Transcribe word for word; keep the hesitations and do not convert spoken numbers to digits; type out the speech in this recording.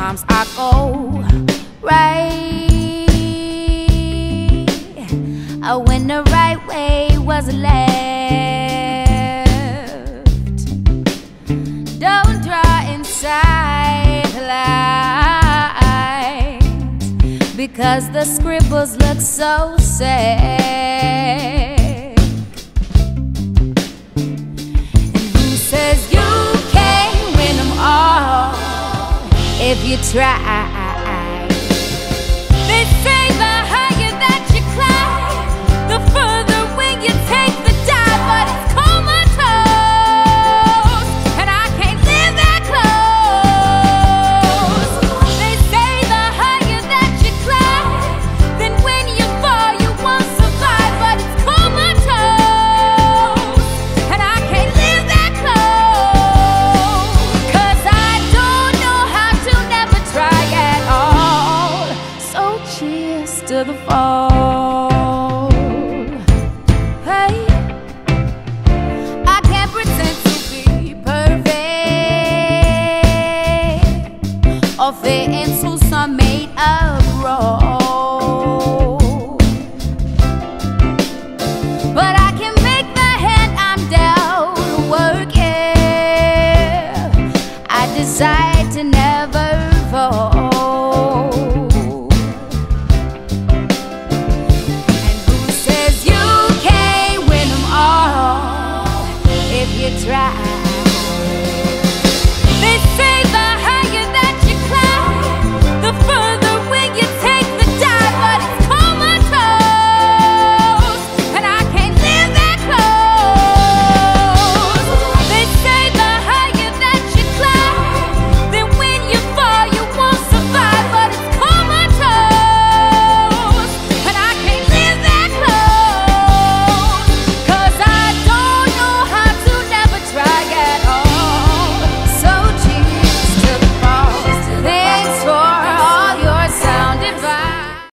sometimes I go right uh, when the right way was left. Don't draw inside lines, because the scribbles look so sad. Says you can't win them all if you try. They say the higher that you climb, the further when you take the dive. But it's comatose, and I can't live that close. They say the higher that you climb, then when you fall you won't survive. But it's comatose, and I can't live that close. Cause I don't know how to never try at all. So cheers to the fall.